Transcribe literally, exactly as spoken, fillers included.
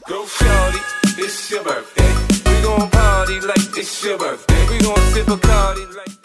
Go shorty, it's your birthday. We gon' party like it's your birthday. We gon' sip a party like